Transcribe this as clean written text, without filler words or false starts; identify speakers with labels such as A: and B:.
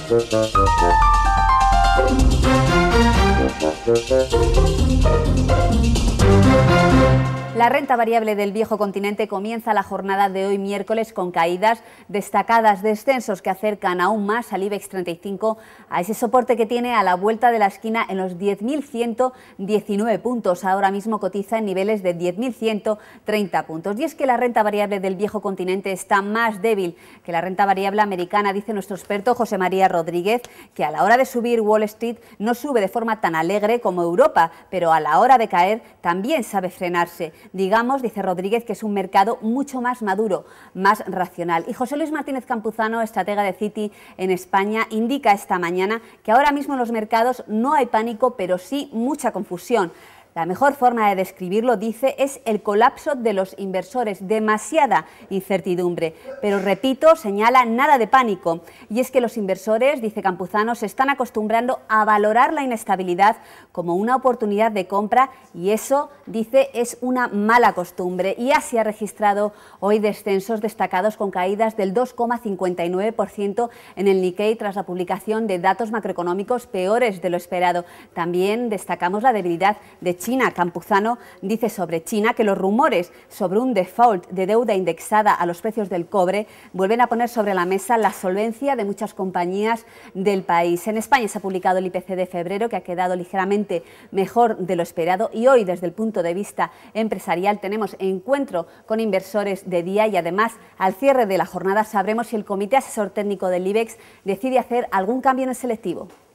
A: La renta variable del viejo continente comienza la jornada de hoy miércoles con caídas destacadas, descensos que acercan aún más al IBEX 35 a ese soporte que tiene a la vuelta de la esquina en los 10.119 puntos. Ahora mismo cotiza en niveles de 10.130 puntos. Y es que la renta variable del viejo continente está más débil que la renta variable americana, dice nuestro experto José María Rodríguez, que a la hora de subir Wall Street no sube de forma tan alegre como Europa, pero a la hora de caer también sabe frenarse. Digamos, dice Rodríguez, que es un mercado mucho más maduro, más racional. Y José Luis Martínez Campuzano, estratega de Citi en España, indica esta mañana que ahora mismo en los mercados no hay pánico, pero sí mucha confusión. La mejor forma de describirlo, dice, es el colapso de los inversores, demasiada incertidumbre. Pero, repito, señala, nada de pánico. Y es que los inversores, dice Campuzano, se están acostumbrando a valorar la inestabilidad como una oportunidad de compra y eso, dice, es una mala costumbre. Y así ha registrado hoy descensos destacados con caídas del 2,59% en el Nikkei tras la publicación de datos macroeconómicos peores de lo esperado. También destacamos la debilidad de China. Campuzano dice sobre China que los rumores sobre un default de deuda indexada a los precios del cobre vuelven a poner sobre la mesa la solvencia de muchas compañías del país. En España se ha publicado el IPC de febrero, que ha quedado ligeramente mejor de lo esperado, y hoy, desde el punto de vista empresarial, tenemos encuentro con inversores de día y además al cierre de la jornada sabremos si el Comité Asesor Técnico del IBEX decide hacer algún cambio en el selectivo.